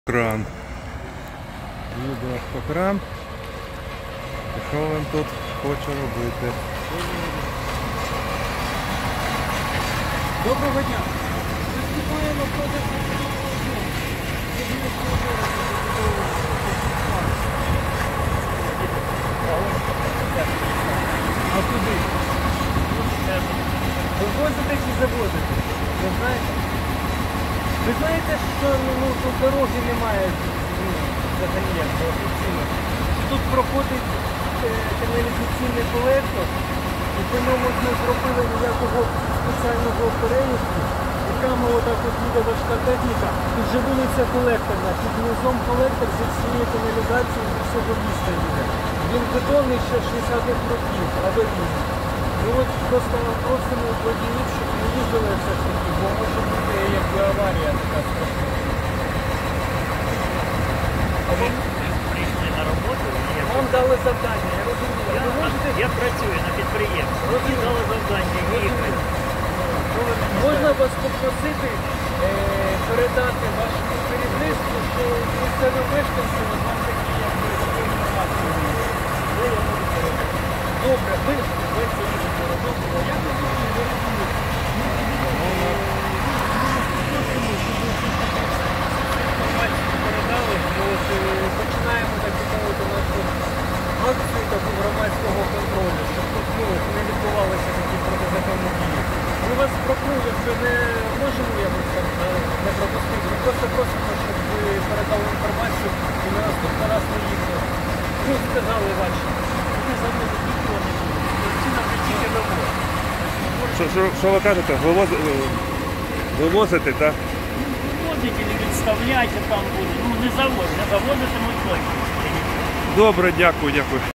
Кран. Їду автокран. І що він тут хоче робити? Доброго дня! Виступаємо проти А куди? Вивозите чи завозите? Ви знаєте? Ви знаєте, що тут дороги немає взагалі як офіційно. Тут проходить каналізаційний колектор, і по ньому не зробили ніякого спеціального переїзду. І там отак от їде важка техніка. Тут же вулиця колекторна, під низом колектор зі всієї каналізації з всього міста їде. Він бетонний ще 60-х років, аварійний. Ну от просто просимо водіїв, щоб не їздили все ж таки, бо може бути якби аварія така страшна. А ви прийшли на роботу? Вам дали завдання, я розумію. Я працюю на підприємстві. Мені дали завдання їхати. Можна вас попросити передати вашому керівництву, що місцеві мешканці от вам такі якби таку інформацію. Де я можу передати? Добре, ви це їдете роботу, а я не знаю, ви розумієте. Інформацію передали, от, починаємо так відповідати нашу акцію таку громадського контролю, щоб тут не відбувалися такі протизаконні дії. Ми вас прокнули, що не можемо якось там не пропустити. Ми просто просимо, щоб ви передали інформацію і на наступний раз не їхали. Ну, сказали ваші. Ми за мною нікого не буде. Ці нам не тільки вимоги. Що ви кажете? Вивозити, так? Вивозите, не відставляйте там буде. Ну не завозите, ми точно. Добре, дякую.